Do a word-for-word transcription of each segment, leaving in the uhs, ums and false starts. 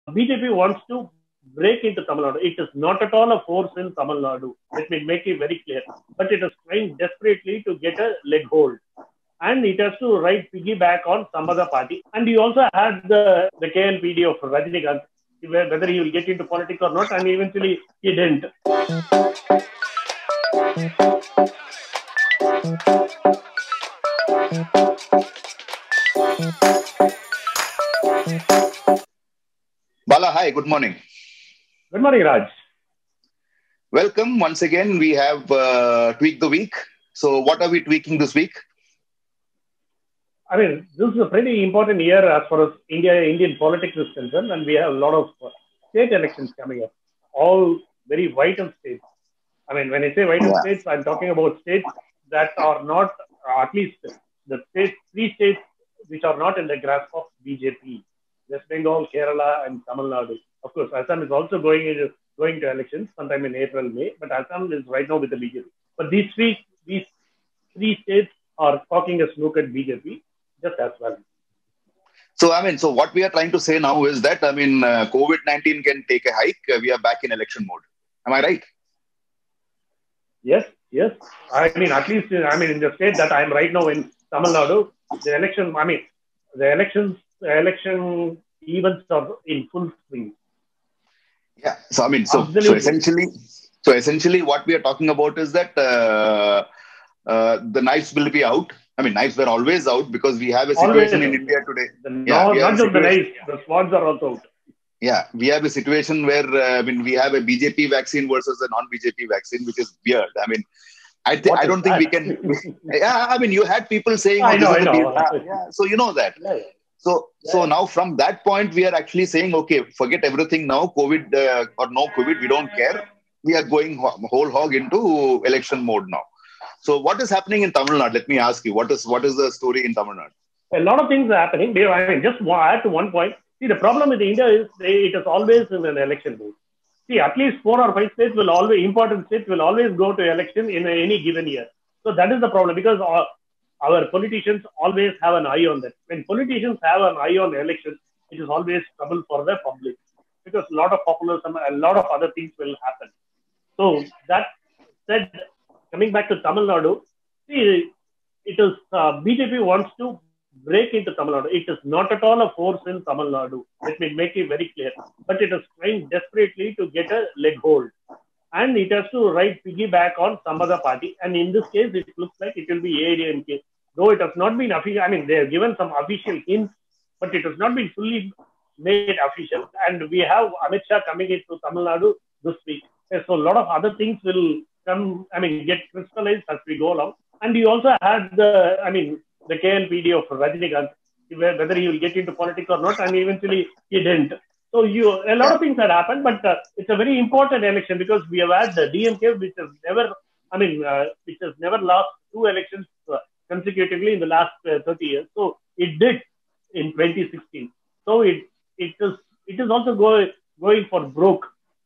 B J P wants to break into Tamil Nadu. It is not at all a force in Tamil Nadu. Let me make it very clear. But it is trying desperately to get a leg hold. And it has to ride piggyback on some other party. And you also had the, the K L P D of Rajinikanth, whether he will get into politics or not, and eventually he didn't. Bala, hi, good morning. Good morning, Raj. Welcome. Once again, we have uh, tweaked the week. So what are we tweaking this week? I mean, this is a pretty important year as far as India, Indian politics is concerned, and we have a lot of state elections coming up, all very vital states. I mean, when I say vital yeah. states, I'm talking about states that are not, uh, at least the states, three states which are not in the grasp of B J P. West Bengal, Kerala, and Tamil Nadu. Of course, Assam is also going into, going to elections sometime in April, May, but Assam is right now with the B J P. But these three, these three states are cocking a snook at B J P just as well. So, I mean, so what we are trying to say now is that, I mean, uh, COVID nineteen can take a hike. Uh, we are back in election mode. Am I right? Yes, yes. I mean, at least, I mean, in the state that I'm right now in Tamil Nadu, the election, I mean, the elections, the election events are in full swing. Yeah. So, I mean, so, so essentially, so essentially what we are talking about is that uh, uh, the knives will be out. I mean, knives were always out because we have a situation always in India today. The, yeah, no, not just the knives, the swords are also out. Yeah, we have a situation where, uh, I mean, we have a B J P vaccine versus a non-B J P vaccine, which is weird. I mean, I, th- I don't think that? we can. Yeah, I mean, you had people saying, oh, I know, this is I know. Uh, yeah, so you know that. Yeah. So, yeah. so now from that point, we are actually saying, okay, forget everything now, COVID uh, or no COVID, we don't care. We are going ho- whole hog into election mode now. So what is happening in Tamil Nadu? Let me ask you, what is what is the story in Tamil Nadu? A lot of things are happening. I mean, just add to one point. See, the problem with India is it is always in an election mode. See, at least four or five states will always, important states will always go to election in any given year. So that is the problem because our, our politicians always have an eye on that. When politicians have an eye on the election, it is always trouble for the public because a lot of populism, a lot of other things will happen. So that said, coming back to Tamil Nadu, see, it is uh, B J P wants to break into Tamil Nadu. It is not at all a force in Tamil Nadu. Let me make it very clear. But it is trying desperately to get a leg hold. And it has to ride piggyback on some other party. And in this case, it looks like it will be A D M K. Though it has not been official, I mean, they have given some official hints, but it has not been fully made official. And we have Amit Shah coming into Tamil Nadu this week. So a lot of other things will come, I mean, get crystallized as we go along. And you also had the, I mean, the K L P D of Rajinikanth, whether he will get into politics or not, and eventually he didn't. So you, a lot of things had happened, but uh, it's a very important election because we have had the D M K, which has never, I mean, uh, which has never lost two elections uh, consecutively in the last uh, thirty years. So it did in twenty sixteen. So it it is it is also going going for broke.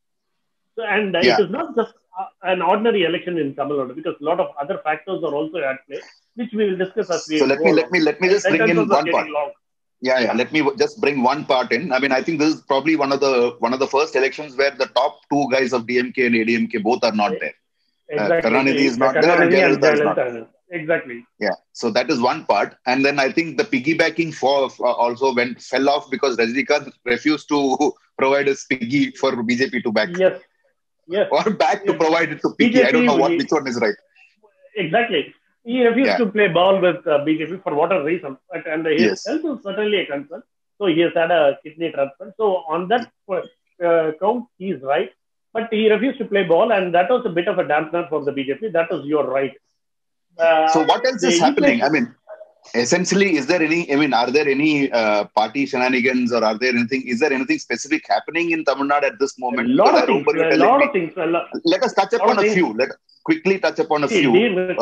So, and uh, yeah. it is not just uh, an ordinary election in Tamil Nadu because a lot of other factors are also at play, which we will discuss as we so let go me along. let me let me just bring in one part. Long. Yeah, yeah. Let me just bring one part in. I mean, I think this is probably one of the one of the first elections where the top two guys of D M K and A D M K both are not there. Exactly. Uh, Karunanidhi is not Karunanidhi there, and and Jayalalitha is not there. Exactly. Yeah. So that is one part, and then I think the piggybacking for uh, also went fell off because Rajinikanth refused to provide his piggy for B J P to back. Yes. Yes. Or back yes. to provide it to piggy. B J P, I don't know what which one is right. Exactly. He refused yeah. to play ball with uh, B J P for whatever reason. But, and his yes. health is certainly a concern. So he has had a kidney transplant. So on that uh, count, he is right. But he refused to play ball, and that was a bit of a dampener for the B J P. That is your right. Uh, so what else is happening? I mean, essentially, is there any, I mean, are there any uh, party shenanigans or are there anything, is there anything specific happening in Tamil Nadu at this moment? A lot of things. A lot of things. A lot, Let us touch upon a things. few. Let quickly touch upon a see, few. The,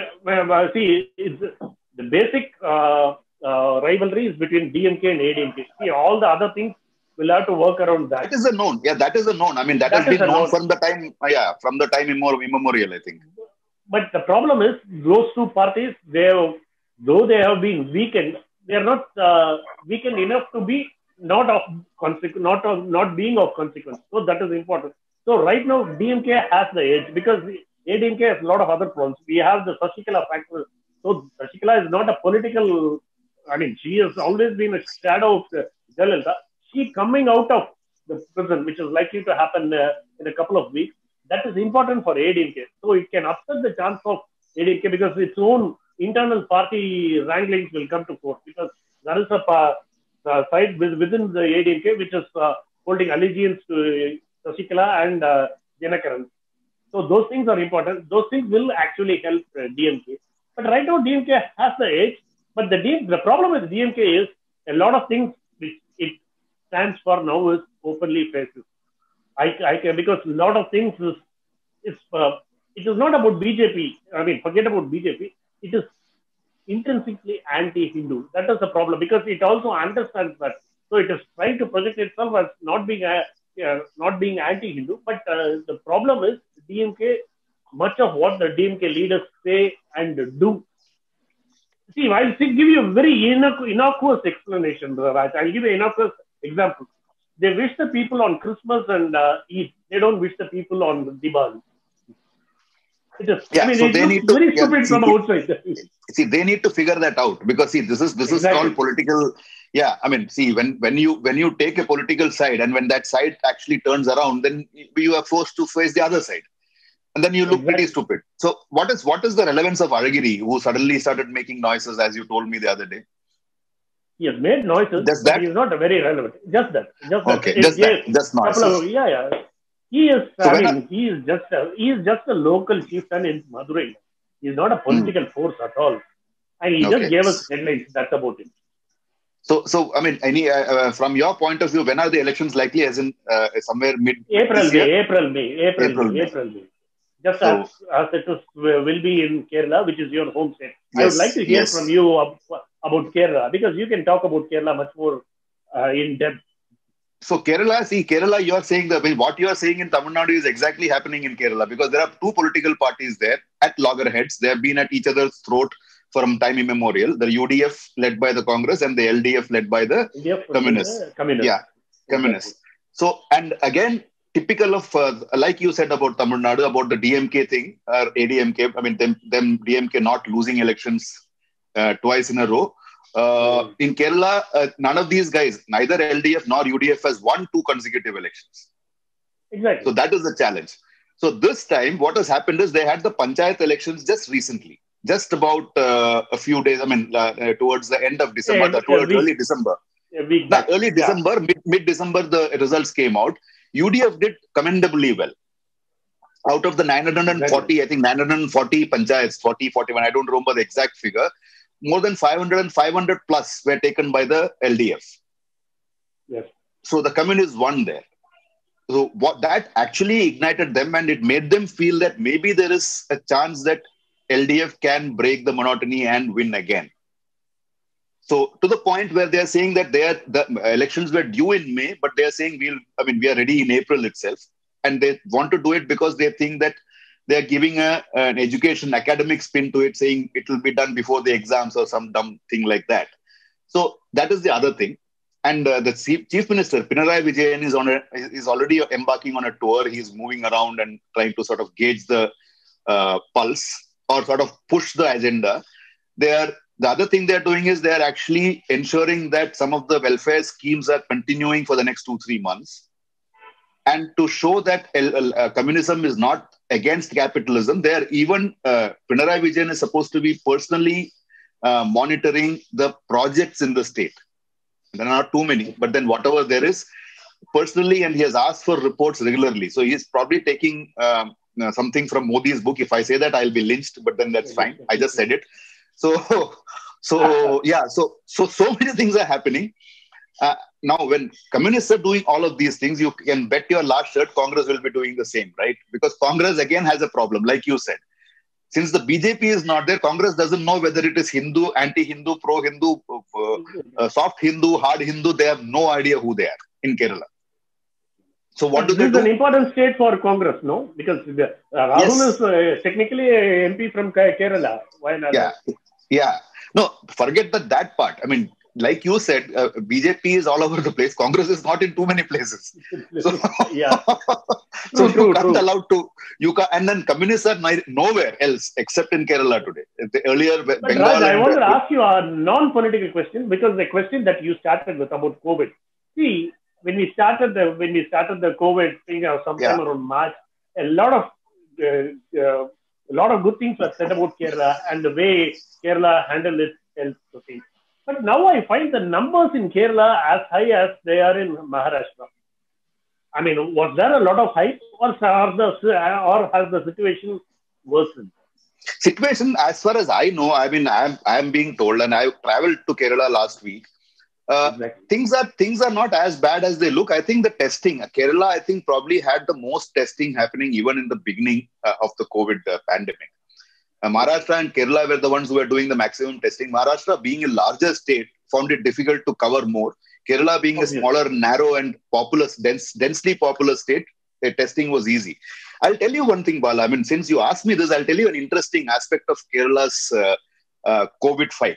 uh, see, it's, the basic uh, uh, rivalry is between D M K and A D M K. See, all the other things will have to work around that. That is a known. Yeah, that is a known. I mean, that, that has been known, known from the time, uh, yeah, from the time immemorial, I think. But the problem is, those two parties, they have, though they have been weakened, they are not uh, weakened enough to be not of consequence, not of not being of consequence. So that is important. So right now D M K has the edge because A D M K has a lot of other problems. We have the Shashikala factor. So Shashikala is not a political. I mean, she has always been a shadow of Jayalalitha. She coming out of the prison, which is likely to happen uh, in a couple of weeks. That is important for A D M K. So it can upset the chance of A D M K because its own internal party wranglings will come to court because there is a uh, uh, side within the A D M K which is uh, holding allegiance to Shashikala and uh, Janakaran. So those things are important. Those things will actually help uh, D M K. But right now D M K has the edge. But the D- the problem with D M K is a lot of things which it stands for now is openly faces. I, I can, because a lot of things is, is uh, it is not about B J P. I mean, forget about B J P. It is intrinsically anti-Hindu. That is the problem because it also understands that. So it is trying to project itself as not being a, uh, not being anti-Hindu. But uh, the problem is D M K. Much of what the D M K leaders say and do. See, I'll give you a very innocuous explanation, Raj. I'll give you an innocuous example. They wish the people on Christmas and uh, Eid. They don't wish the people on Diwali. It is, yeah, I mean, so it they looks need to, very yeah, stupid see, from outside. see, they need to figure that out because see, this is this exactly. is called political. Yeah, I mean, see, when when you when you take a political side and when that side actually turns around, then you are forced to face the other side, and then you look exactly. pretty stupid. So, what is what is the relevance of Aragiri, who suddenly started making noises, as you told me the other day? He has made noises, just but that? He is not very relevant. Just that. Just that. Okay, it just that. Just noises. Of, yeah, yeah. He is. So I mean, I, he is just a, he is just a local chieftain in Madurai. He is not a political hmm. force at all, and he okay. just gave us headlines. That's about it. So, so I mean, any uh, uh, from your point of view, when are the elections likely? As in uh, somewhere mid April, May, April, May, April, April, May, April, May. Just so, as, as it is, will be in Kerala, which is your home state. Yes, I would like to hear yes. from you about Kerala because you can talk about Kerala much more uh, in depth. So Kerala, see Kerala, you are saying that what you are saying in Tamil Nadu is exactly happening in Kerala because there are two political parties there at loggerheads. They have been at each other's throat from time immemorial. The U D F led by the Congress and the L D F led by the F Communists. The communists. Yeah, Communists. Exactly. So, and again, typical of, uh, like you said about Tamil Nadu, about the D M K thing, or A D M K, I mean, them, them D M K not losing elections uh, twice in a row. Uh, mm. In Kerala, uh, none of these guys, neither L D F nor U D F has won two consecutive elections. Exactly. So that is the challenge. So this time, what has happened is they had the Panchayat elections just recently, just about uh, a few days, I mean, uh, towards the end of December, yeah, towards early December. Now, early December, yeah. mid, mid-December, the results came out. U D F did commendably well. Out of the nine hundred forty, exactly. I think nine hundred forty panchayats, forty, forty-one, I don't remember the exact figure, more than five hundred and five hundred plus were taken by the L D F. Yes. So the communists won there. So what that actually ignited them and it made them feel that maybe there is a chance that L D F can break the monotony and win again. So to the point where they are saying that they are, the elections were due in May, but they are saying we'll, I mean, we are ready in April itself. And they want to do it because they think that they are giving a, an education, academic spin to it, saying it will be done before the exams or some dumb thing like that. So that is the other thing. And uh, the Chief Minister, Pinarayi Vijayan, is, on a, is already embarking on a tour. He's moving around and trying to sort of gauge the uh, pulse or sort of push the agenda. They are The other thing they're doing is they're actually ensuring that some of the welfare schemes are continuing for the next two, three months. And to show that uh, communism is not against capitalism, they're even, uh, Pinarayi Vijayan is supposed to be personally uh, monitoring the projects in the state. There are not too many, but then whatever there is, personally, and he has asked for reports regularly. So he's probably taking um, uh, something from Modi's book. If I say that, I'll be lynched, but then that's fine. I just said it. So, so yeah, so so so many things are happening. Uh, now, when communists are doing all of these things, you can bet your last shirt Congress will be doing the same, right? Because Congress again has a problem, like you said. Since the B J P is not there, Congress doesn't know whether it is Hindu, anti-Hindu, pro-Hindu, uh, uh, soft Hindu, hard Hindu. They have no idea who they are in Kerala. So what but do they do? This is an important state for Congress, no? Because uh, Rahul yes. is uh, technically an M P from Kerala. Why not? Yeah, yeah. No, forget that that part. I mean, like you said, uh, B J P is all over the place. Congress is not in too many places. So, yeah. so True, you true, can't true. allow to, you can, and then communists are ni- nowhere else except in Kerala today. The earlier But Bengal Raj, I and want to uh, ask you a non-political question, because the question that you started with about COVID. See, when we started the when we started the COVID thing, uh, sometime yeah, around March, a lot of uh, uh, a lot of good things were said about Kerala and the way Kerala handled its health routine. But now I find the numbers in Kerala as high as they are in Maharashtra. I mean, was there a lot of hype, or are the or has the situation worsened? situation as far as I know, I mean, I'm I'm being told, and I traveled to Kerala last week. Uh, Exactly. things are things are not as bad as they look. I think the testing, Kerala, I think probably had the most testing happening even in the beginning uh, of the COVID uh, pandemic. Uh, Maharashtra and Kerala were the ones who were doing the maximum testing. Maharashtra, being a larger state, found it difficult to cover more. Kerala, being a Obviously. smaller, narrow, and populous, dense, densely populous state, the testing was easy. I'll tell you one thing, Bala. I mean, since you asked me this, I'll tell you an interesting aspect of Kerala's uh, uh, COVID fight.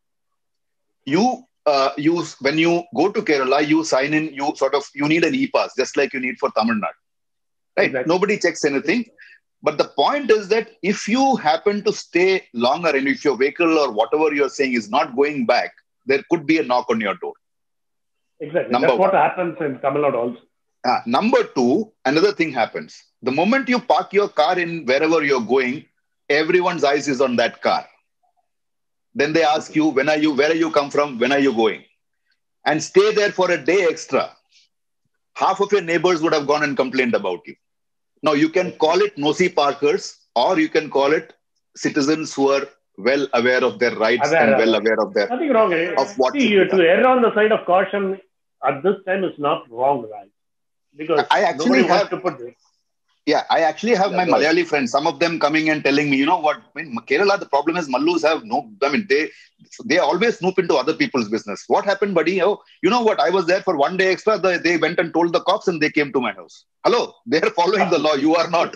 You, uh, you, when you go to Kerala, you sign in. You sort of you need an e-pass, just like you need for Tamil Nadu, right? Exactly. Nobody checks anything. But the point is that if you happen to stay longer and if your vehicle or whatever you're saying is not going back, there could be a knock on your door. Exactly. Number That's one. what happens in Tamil Nadu also. Uh, number two, another thing happens. The moment you park your car in wherever you're going, everyone's eyes is on that car. Then they ask you, when are you, where are you come from? When are you going? And stay there for a day extra. Half of your neighbors would have gone and complained about you. Now, you can call it nosy parkers, or you can call it citizens who are well aware of their rights Aware, and well aware. aware of their Nothing wrong. eh? of what See, should you be to done. err on the side of caution at this time is not wrong, right? Because I actually nobody wants have, to put this. yeah, I actually have Yeah, my go ahead. Malayali friends, some of them coming and telling me, you know what, in Kerala, the problem is Mallus have no, I mean, they they always snoop into other people's business. What happened, buddy? Oh, you know what, I was there for one day extra. They, they went and told the cops and they came to my house. Hello, they're following the law. You are not.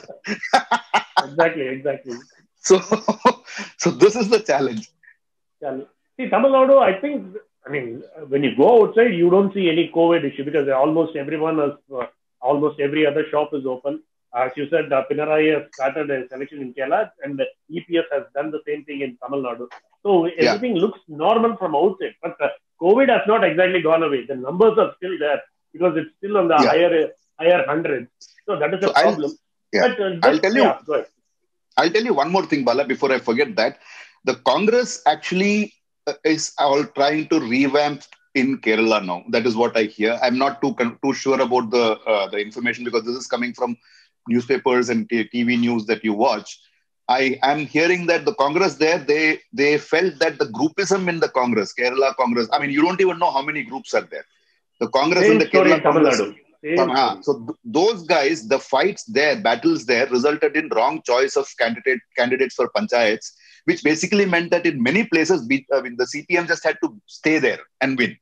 Exactly, exactly. So, so this is the challenge. Yeah. See, Tamil Nadu, I think, I mean, when you go outside, you don't see any COVID issue because almost everyone is, uh, almost every other shop is open. As you said, uh, Pinarayi has started a selection in Kerala, and the E P S has done the same thing in Tamil Nadu. So everything yeah. looks normal from outside, but uh, COVID has not exactly gone away. The numbers are still there because it's still on the yeah. higher higher hundreds. So that is so a problem. I'll, yeah. But uh, just, I'll tell you. Yeah, go ahead. I'll tell you one more thing, Bala, before I forget that. The Congress actually uh, is all trying to revamp in Kerala now. That is what I hear. I'm not too too sure about the uh, the information because this is coming from newspapers and T V news that you watch. I am hearing that the Congress there, they they felt that the groupism in the Congress, Kerala Congress, I mean, you don't even know how many groups are there. The Congress Same and the story Kerala in Tamil Congress. Nadu. Same Uh, so th- those guys, the fights there, battles there, resulted in wrong choice of candidate candidates for panchayats, which basically meant that in many places, be, I mean, the C P M just had to stay there and win.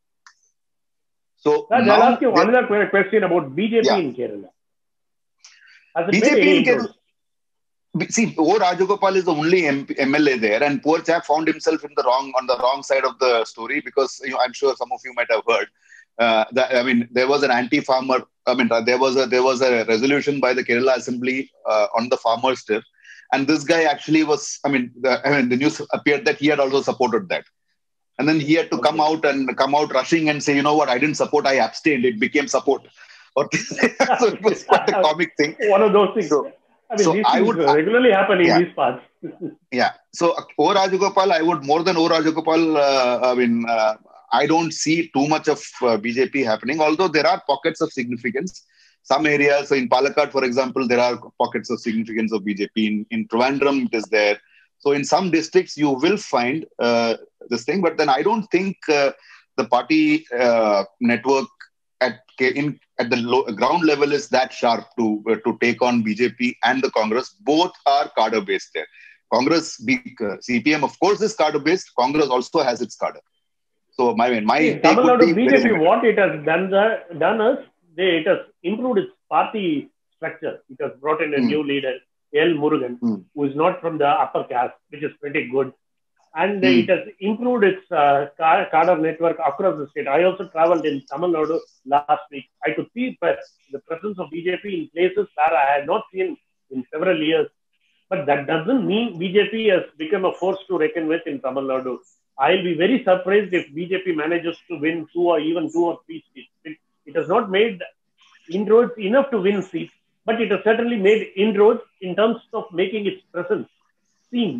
So Raj, now, I'll ask you another question about B J P yeah. in Kerala. Has it B J P made any in Kerala. See, O. Rajagopal is the only M P, M L A there, and poor chap found himself in the wrong on the wrong side of the story because you know I'm sure some of you might have heard. Uh, that, I mean, there was an anti-farmer. I mean, there was a there was a resolution by the Kerala Assembly uh, on the farmers' tip, and this guy actually was. I mean, the, I mean, the news appeared that he had also supported that, and then he had to okay. come out and come out rushing and say, you know what, I didn't support, I abstained. It became support. Or so it was quite a comic thing. One of those things. So, I mean, so these I things would regularly happen in yeah. these parts. yeah. So O. Rajagopal, I would more than O. Rajagopal. Uh, I mean, uh, I don't see too much of uh, B J P happening. Although there are pockets of significance. Some areas, so in Palakkad, for example, there are pockets of significance of B J P. In in Trivandrum, it is there. So in some districts, you will find uh, this thing. But then I don't think uh, the party uh, network at in at the low, ground level is that sharp to uh, to take on B J P and the Congress. Both are cadre based there. Congress, uh, C P M, of course, is cadre based. Congress also has its cadre. So my my See, take Tamil would Nadu be B J P, what it has done the, done is they, it has improved its party structure. It has brought in a mm. new leader, L. Murugan, mm. who is not from the upper caste, which is pretty good. and Mm. it has improved its uh, cadre network across the state. I also traveled in Tamil Nadu last week. I could see the presence of B J P in places where I had not seen in several years. But that doesn't mean B J P has become a force to reckon with in Tamil Nadu. I'll be very surprised if B J P manages to win two or even two or three seats. It, it has not made inroads enough to win seats, but it has certainly made inroads in terms of making its presence seen.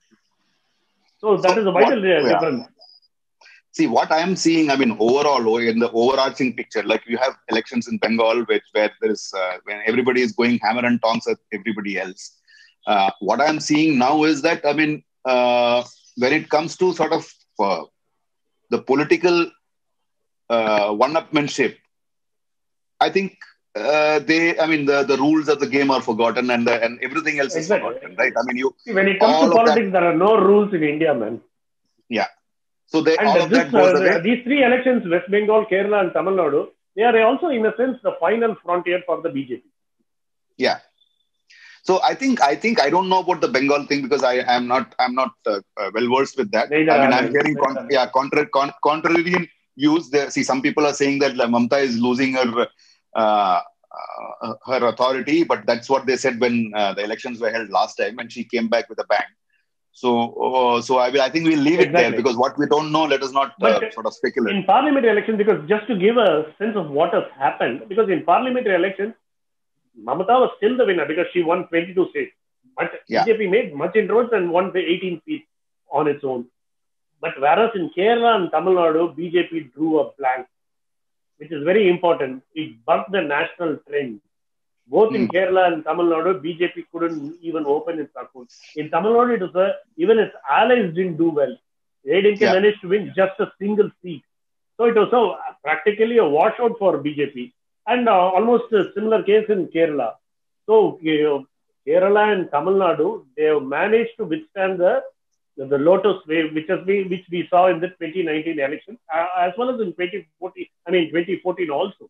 So that So is a vital what, yeah. difference. See, what I am seeing, I mean, overall, in the overarching picture, like you have elections in Bengal, which where there is, uh, when everybody is going hammer and tongs at everybody else. Uh, what I am seeing now is that, I mean, uh, when it comes to sort of uh, the political uh, one-upmanship, I think uh, they, I mean, the, the rules of the game are forgotten, and the, and everything else is Exactly. forgotten, right? I mean, you. See, when it comes to politics, that, there are no rules in India, man. Yeah. So they, and all of this, that goes uh, away. These three elections, West Bengal, Kerala, and Tamil Nadu, they are also, in a sense, the final frontier for the B J P. Yeah. So I think I think I don't know about the Bengal thing because I am not I'm not uh, uh, well versed with that. Neither I mean, I'm I hearing con- yeah contra- con- contrarian views. There, see, some people are saying that Mamata is losing her uh, uh, her authority, but that's what they said when uh, the elections were held last time, and she came back with a bang. So, uh, so I will. I think we'll leave exactly. it there because what we don't know, let us not uh, sort of speculate. In parliamentary elections, because just to give a sense of what has happened, because in parliamentary elections, Mamata was still the winner because she won twenty-two states. But yeah. B J P made much inroads and won the eighteen seats on its own. But whereas in Kerala and Tamil Nadu, B J P drew a blank, which is very important. It bucked the national trend. Both in hmm. Kerala and Tamil Nadu, B J P couldn't even open its account. In Tamil Nadu, it was a, even its allies didn't do well. A D M K yeah. managed to win just a single seat. So it was a, practically a washout for B J P. And uh, almost a similar case in Kerala. So uh, Kerala and Tamil Nadu, they have managed to withstand the the, the lotus wave, which has been which we saw in the twenty nineteen election, uh, as well as in twenty fourteen. I mean twenty fourteen also,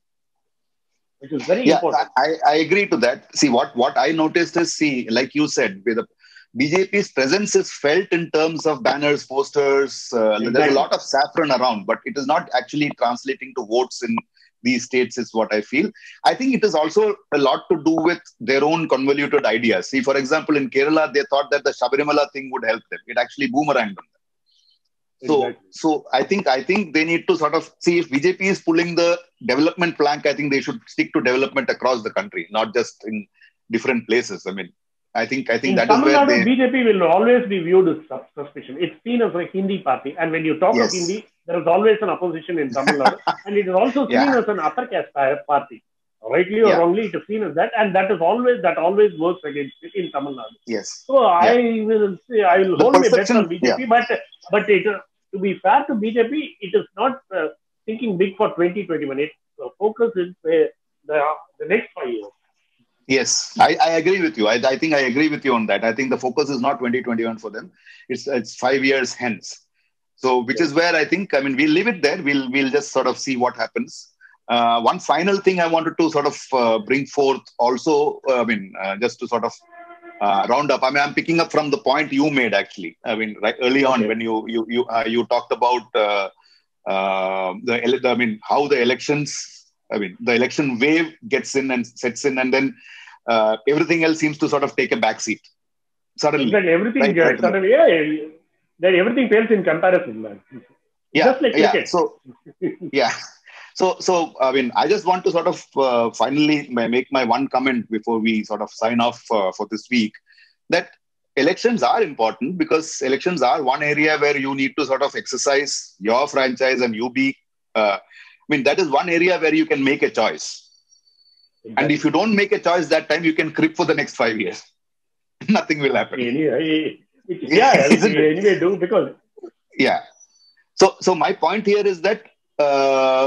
which is very yeah, important. I, I agree to that. See, what what I noticed is, see, like you said, with the B J P's presence is felt in terms of banners, posters. Uh, exactly. There's a lot of saffron around, but it is not actually translating to votes in these states is what I feel. I think it is also a lot to do with their own convoluted ideas. See, for example, in Kerala, they thought that the Sabarimala thing would help them. It actually boomeranged them. So, exactly. so I think I think they need to sort of see if B J P is pulling the development plank. I think they should stick to development across the country, not just in different places. I mean, I think I think in that Tamil is where Nadu, they... B J P will always be viewed with suspicion. It's seen as a Hindi party, and when you talk yes. of Hindi, there is always an opposition in Tamil Nadu, and it is also seen yeah. as an upper caste party. Rightly or yeah. wrongly, it is seen as that, and that is always that always works against it in Tamil Nadu. Yes. So yeah. I will say I will the hold my bet on B J P, yeah. but but it, uh, to be fair to B J P, it is not uh, thinking big for twenty twenty-one. Its uh, focus is uh, the the next five years. Yes, I, I agree with you. I, I think I agree with you on that. I think the focus is not twenty twenty-one for them. It's it's five years hence. So, which yes. is where I think, I mean, we'll leave it there. We'll we'll just sort of see what happens. Uh, one final thing I wanted to sort of uh, bring forth also, uh, I mean, uh, just to sort of uh, round up. I mean, I'm picking up from the point you made, actually. I mean, right early on okay. when you you you uh, you talked about uh, uh, the, I mean, how the elections, I mean, the election wave gets in and sets in, and then uh, everything else seems to sort of take a backseat. Suddenly. Exactly. Everything, right, right suddenly, yeah, then everything fails in comparison, man. Yeah, Just like cricket. Yeah, so, yeah. So, so I mean, I just want to sort of uh, finally make my one comment before we sort of sign off uh, for this week, that elections are important because elections are one area where you need to sort of exercise your franchise and you be, uh, I mean, that is one area where you can make a choice. Exactly. And if you don't make a choice that time, you can crib for the next five years. Nothing will happen. Anyway, yeah, anyway, do because. Yeah. So, so my point here is that uh,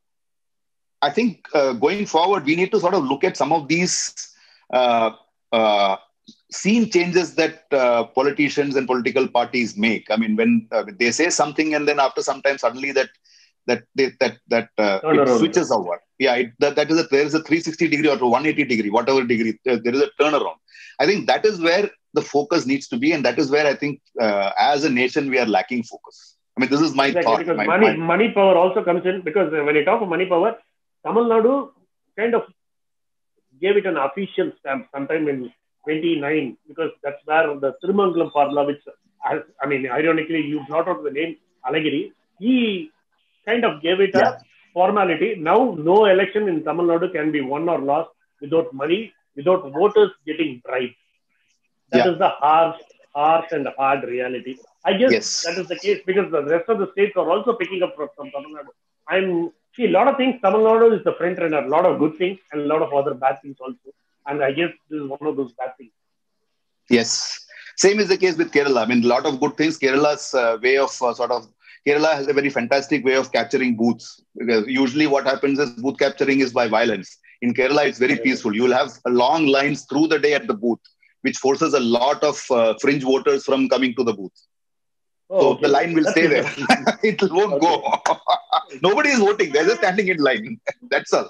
I think uh, going forward, we need to sort of look at some of these uh, uh, scene changes that uh, politicians and political parties make. I mean, when uh, they say something and then after some time, suddenly that that they, that that uh, no, no, it no, switches no. over. Yeah, it, that, that is a, there is a three sixty degree or one eighty degree, whatever degree, there, there is a turnaround. I think that is where the focus needs to be. And that is where I think uh, as a nation, we are lacking focus. I mean, this is my exactly, thought. Because my, money, my... money power also comes in, because when you talk of money power, Tamil Nadu kind of gave it an official stamp sometime in twenty-nine, because that's where the Thirumangalam formula, which, has, I mean, ironically, you brought out the name Alagiri, he kind of gave it yeah. a formality. Now, no election in Tamil Nadu can be won or lost without money, without voters getting bribed. That yeah. is the harsh, harsh and hard reality. I guess yes. that is the case, because the rest of the states are also picking up from Tamil Nadu. I'm see a lot of things. Tamil Nadu is the front runner. A lot of good things and a lot of other bad things also. And I guess this is one of those bad things. Yes, same is the case with Kerala. I mean, a lot of good things. Kerala's uh, way of uh, sort of Kerala has a very fantastic way of capturing booths. Because usually, what happens is booth capturing is by violence. In Kerala, it's very yeah. peaceful. You will have long lines through the day at the booth, which forces a lot of uh, fringe voters from coming to the booth. Oh, so okay. the line will That's stay there. It won't okay. go. Nobody is voting. They're just standing in line. That's all.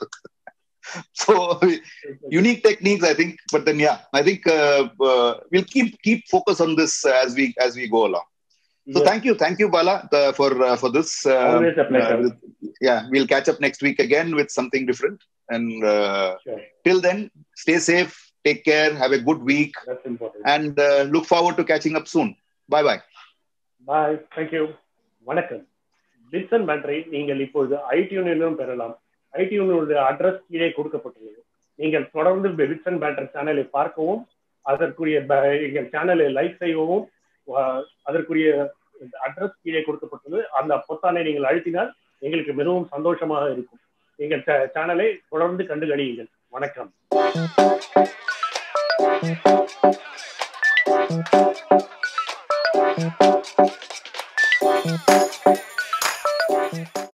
So unique techniques, I think. But then, yeah, I think uh, uh, we'll keep keep focus on this as we as we go along. So yeah. thank you, thank you, Bala, uh, for uh, for this. Uh, Always a pleasure. Uh, yeah, we'll catch up next week again with something different. And uh, sure. till then, stay safe, take care, have a good week. That's important. And uh, look forward to catching up soon. Bye bye. Bye. Thank you. வணக்கம். Bits and battery நீங்கள் இப்பொழுது ஐடியூனிலும் பெறலாம். ஐடியூனுடைய address கீழே கொடுக்கப்பட்டுள்ளது. நீங்கள் தொடர்ந்து bits and battery சேனலை பார்க்கவும், அதற்குரிய எங்கள் சேனலை லைக் செய்யவும், அதற்குரிய அட்ரஸ் கீழே கொடுக்கப்பட்டுள்ளது. அந்த பொத்தானை நீங்கள் அழுத்தினால் எங்களுக்கு மிகவும் சந்தோஷமாக இருக்கும். எங்கள் சேனலை தொடர்ந்து கண்டுகளியுங்கள். வணக்கம். Thank you.